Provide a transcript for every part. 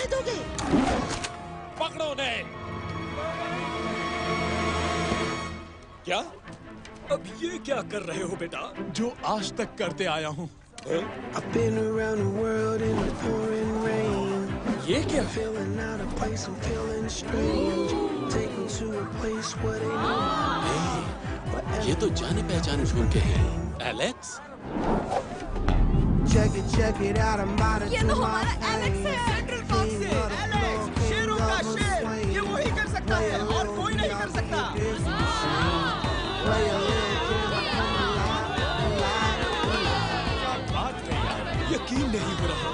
जाने दोगे? पकड़ो उन्हें। क्या? अब ये क्या कर रहे हो बेटा? जो आज तक करते आया हूँ। I've been around the world in the pouring rain. ये क्या? Feeling out of place, I'm feeling strange. Take me to a place where they know. ये तो जाने पहचाने झूम के हैं। Alex? Check it out, I'm about to ये तो हमारा एलेक्स है। सेंट्रल पार्क से एलेक्स, शेरों का शेर, ये वही कर सकता है और कोई नहीं कर सकता। यकीन नहीं हो रहा।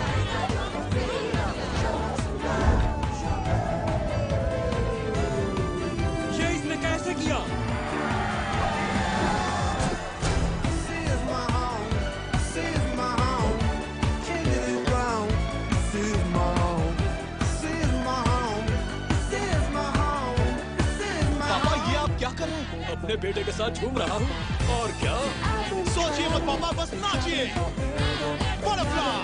ये इसने कैसे किया? पापा ये आप क्या कर रहे हैं? अपने बेटे के साथ झूम रहा हूँ। और क्या? सोचिए मत पापा, बस नाचिए। बटरफ्लाई।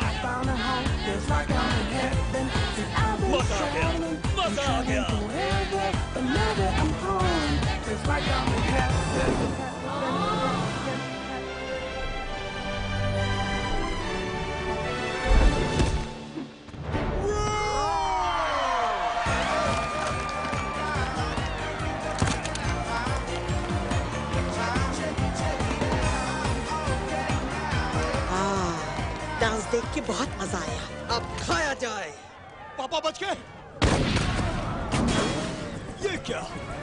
मजा आ गया, मजा आ गया। डांस देख के बहुत मजा आया। अब खाया जाए। पापा बच गए। ये क्या?